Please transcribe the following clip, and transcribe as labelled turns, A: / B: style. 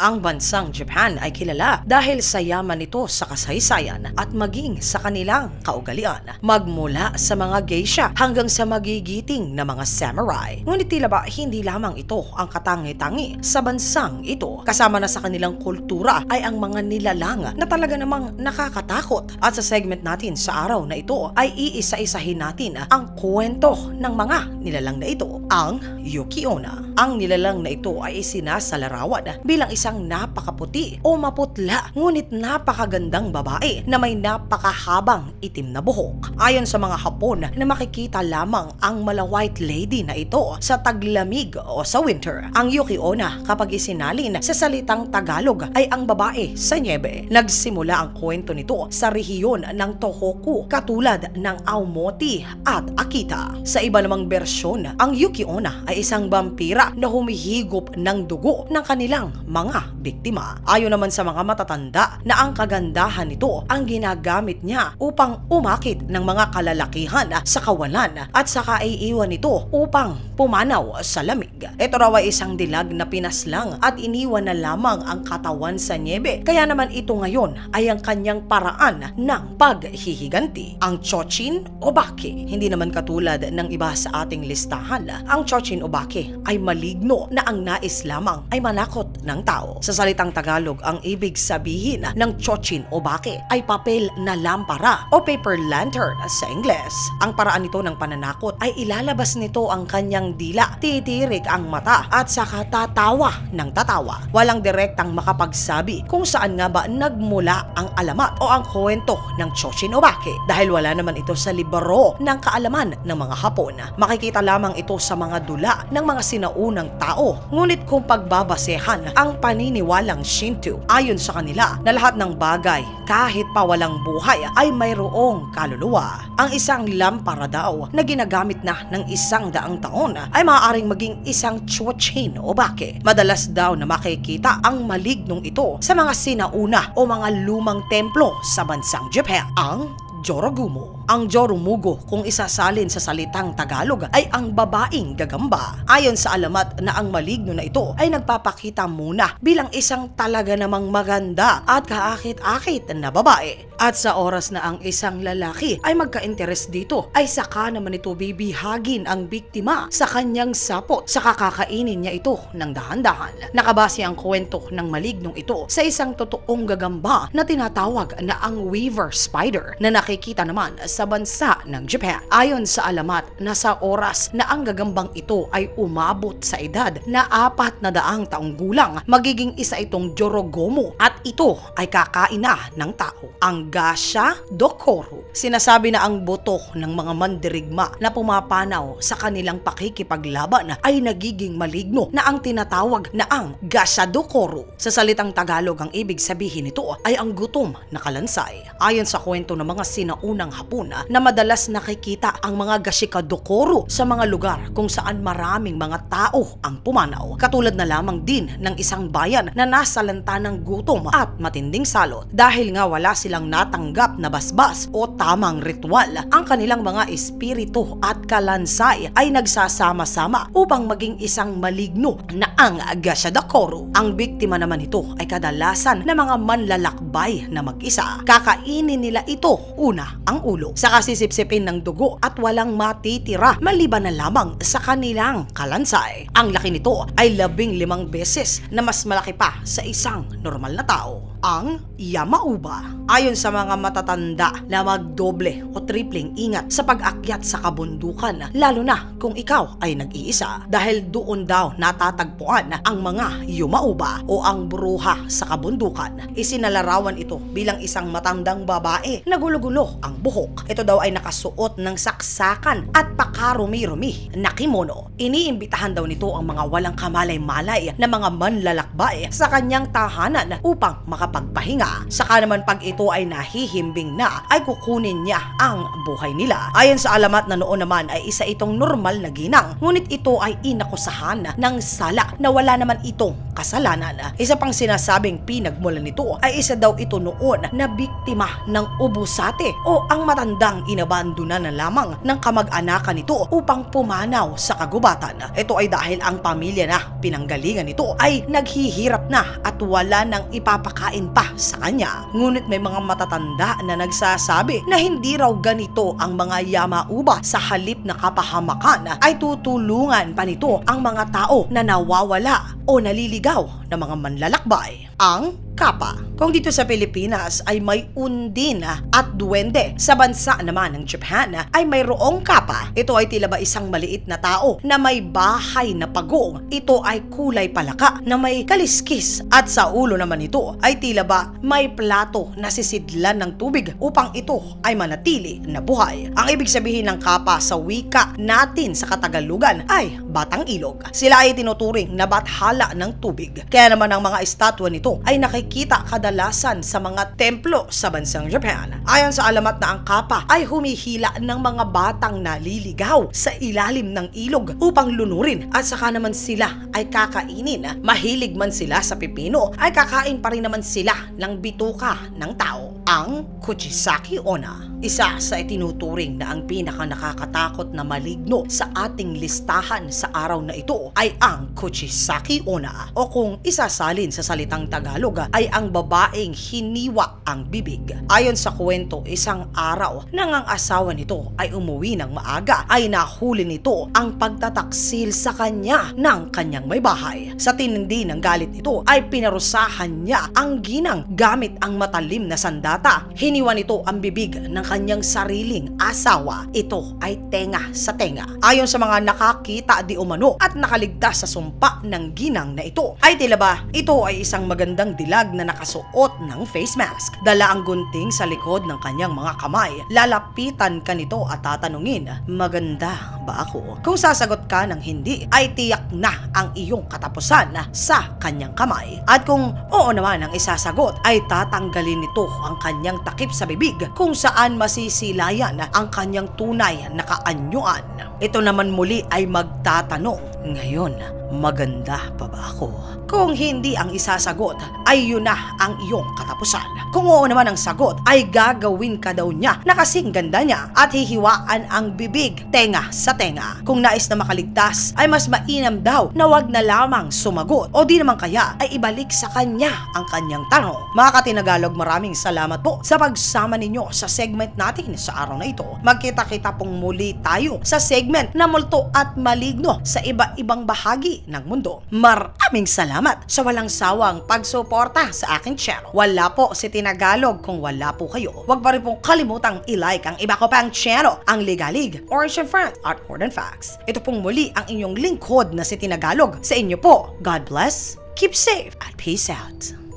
A: Ang bansang Japan ay kilala dahil sa yaman nito sa kasaysayan at maging sa kanilang kaugalian. Magmula sa mga geisha hanggang sa magigiting na mga samurai. Ngunit tila ba hindi lamang ito ang katangi-tangi sa bansang ito. Kasama na sa kanilang kultura ay ang mga nilalang na talaga namang nakakatakot. At sa segment natin sa araw na ito ay iisa-isahin natin ang kwento ng mga nilalang na ito. Ang Yuki Onna. Ang nilalang na ito ay isinasalarawan bilang isang napakaputi o maputla ngunit napakagandang babae na may napakahabang itim na buhok. Ayon sa mga Hapon na makikita lamang ang mala-white lady na ito sa taglamig o sa winter. Ang Yuki Onna kapag isinalin sa salitang Tagalog ay ang babae sa niebe. Nagsimula ang kwento nito sa rehiyon ng Tohoku katulad ng Aomori at Akita. Sa iba namang bersyon, ang Yuki Onna ay isang vampira na humihigop ng dugo ng kanilang mga biktima. Ayon naman sa mga matatanda na ang kagandahan nito ang ginagamit niya upang umakit ng mga kalalakihan sa kawalan at saka iiwan nito upang pumanaw sa lamig. Ito raw ay isang dilag na pinaslang at iniwan na lamang ang katawan sa niebe. Kaya naman ito ngayon ay ang kanyang paraan ng paghihiganti. Ang Chochin Obake. Hindi naman katulad ng iba sa ating listahan. Ang Chochin Obake ay maligno na ang nais lamang ay manakot ng tao. Sa salitang Tagalog, ang ibig sabihin ng Chochin Obake ay papel na lampara o paper lantern sa Ingles. Ang paraan nito ng pananakot ay ilalabas nito ang kanyang dila, titirik ang mata at saka tatawa ng tatawa. Walang direktang makapagsabi kung saan nga ba nagmula ang alamat o ang kwento ng Chochin Obake dahil wala naman ito sa libro ng kaalaman ng mga Hapon. Makikita lamang ito sa mga dula ng mga sinaunang tao. Ngunit kung pagbabasehan ang paniniwalang Shinto, ayon sa kanila na lahat ng bagay kahit pa walang buhay ay mayroong kaluluwa. Ang isang lampara daw na ginagamit na ng 100 taon ay maaaring maging isang Chochin Obake. Madalas daw na makikita ang malignong ito sa mga sinauna o mga lumang templo sa bansang Japan. Ang Jorogumo. Ang Jorumugo kung isasalin sa salitang Tagalog ay ang babaeng gagamba. Ayon sa alamat na ang maligno na ito ay nagpapakita muna bilang isang talaga namang maganda at kaakit-akit na babae. At sa oras na ang isang lalaki ay magka-interes dito ay saka naman ito bibihagin ang biktima sa kanyang sapot. Saka kakainin niya ito ng dahan-dahan. Nakabase ang kwento ng malignong ito sa isang totoong gagamba na tinatawag na ang Weaver Spider na nakikita naman sa bansa ng Japan. Ayon sa alamat na sa oras na ang gagambang ito ay umabot sa edad na 400 taong gulang, magiging isa itong Jorogumo at ito ay kakain na ng tao. Ang Gasha Dokoro. Sinasabi na ang boto ng mga mandirigma na pumapanaw sa kanilang pakikipaglaban ay nagiging maligno na ang tinatawag na ang Gasha Dokoro. Sa salitang Tagalog, ang ibig sabihin nito ay ang gutom na kalansay. Ayon sa kwento ng mga sinaunang Hapon na madalas nakikita ang mga Gashika Dokoro sa mga lugar kung saan maraming mga tao ang pumanaw. Katulad na lamang din ng isang bayan na nasa lanta ng gutom at matinding salot. Dahil nga wala silang natanggap na basbas o tamang ritual, ang kanilang mga espiritu at kalansay ay nagsasama-sama upang maging isang maligno na ang Gasha Dokoro. Ang biktima naman nito ay kadalasan na mga manlalakbay na mag-isa. Kakainin nila ito una ang ulo, saka sisipsipin ng dugo at walang matitira maliban na lamang sa kanilang kalansay. Ang laki nito ay 15 beses na mas malaki pa sa isang normal na tao. Ang Yamauba. Ayon sa mga matatanda na magdoble o tripling ingat sa pag-akyat sa kabundukan, lalo na kung ikaw ay nag-iisa, dahil doon daw natatagpuan ang mga Yamauba o ang bruha sa kabundukan. Isinalarawan ito bilang isang matandang babae na gulo-gulo ang buhok. Ito daw ay nakasuot ng saksakan at pakarumi-rumi na kimono. Iniimbitahan daw nito ang mga walang kamalay-malay na mga manlalakbay sa kanyang tahanan upang makapagpahinga. Saka naman pag ito ay nahihimbing na, ay kukunin niya ang buhay nila. Ayon sa alamat na noon naman ay isa itong normal na ginang, ngunit ito ay inakusahan ng sala na wala naman itong kasalanan. Isa pang sinasabing pinagmulan nito ay isa daw ito noon na biktima ng ubusate o ang matandang inabandonan na lamang ng kamag-anakan nito upang pumanaw sa kagubatan. Ito ay dahil ang pamilya na pinanggalingan nito ay naghihirap na at wala nang ipapakain pa sa kanya. Ngunit may mga matatanda na nagsasabi na hindi raw ganito ang mga yamauba, sa halip na kapahamakan ay tutulungan pa nito ang mga tao na nawawala o naliligaw na mga manlalakbay. Ang kapa. Kung dito sa Pilipinas ay may undin at duwende, sa bansa naman ng Japan ay mayroong kapa. Ito ay tila ba isang maliit na tao na may bahay na pagong. Ito ay kulay palaka na may kaliskis at sa ulo naman ito ay tila ba may plato na sisidlan ng tubig upang ito ay manatili na buhay. Ang ibig sabihin ng kapa sa wika natin sa Katagalugan ay batang ilog. Sila ay tinuturing na bathala ng tubig. Kaya naman ang mga estatwa nito ay nakikita kadalasan sa mga templo sa bansang Japan. Ayon sa alamat na ang kapa ay humihila ng mga batang naliligaw sa ilalim ng ilog upang lunurin at saka naman sila ay kakainin. Mahilig man sila sa pipino ay kakain pa rin naman sila ng bituka ng tao. Ang Kuchisaki Onna, isa sa itinuturing na ang pinaka nakakatakot na maligno sa ating listahan sa araw na ito ay ang Kuchisaki Onna, o kung isasalin sa salitang Tagalog ay ang babaeng hiniwa ang bibig. Ayon sa kwento, isang araw nang ang asawa nito ay umuwi ng maaga ay nahuli nito ang pagtataksil sa kanya ng kanyang may bahay. Sa tinindi ng galit nito ay pinarusahan niya ang ginang gamit ang matalim na sandata. Hiniwa nito ang bibig ng kanyang sariling asawa. Ito ay tenga sa tenga. Ayon sa mga nakakita di umano at nakaligtas sa sumpa ng ginang na ito ay tila ba ito ay isang magandang dilag na nakasuot ng face mask. Dala ang gunting sa likod ng kanyang mga kamay. Lalapitan ka nito at tatanungin, maganda ba ako? Kung sasagot ka ng hindi, ay tiyak na ang iyong katapusan sa kanyang kamay. At kung oo naman ang isasagot, ay tatanggalin nito ang kanyang takip sa bibig kung saan masisilayan ang kanyang tunay na kaanyuan. Ito naman muli ay magtatanong, ngayon, maganda pa ba ako? Kung hindi ang isasagot, ay yun na ang iyong katapusan. Kung oo naman ang sagot, ay gagawin ka daw niya na kasing ganda niya at hihiwaan ang bibig tenga sa tenga. Kung nais na makaligtas, ay mas mainam daw na wag na lamang sumagot o di naman kaya ay ibalik sa kanya ang kanyang tanong. Mga Katinagalog, maraming salamat po sa pagsama ninyo sa segment natin sa araw na ito. Magkita-kita pong muli tayo sa segment na multo at maligno sa iba-ibang bahagi ng mundo. Maraming salamat sa walang sawang pagsuporta sa aking channel. Wala po si Tinagalog kung wala po kayo. Huwag pa rin pong kalimutang i-like ang iba ko pang channel, ang Legalig, Orange Friend at More Than Facts. Ito pong muli ang inyong lingkod na si Tinagalog. Sa inyo po, God bless, keep safe, at peace out.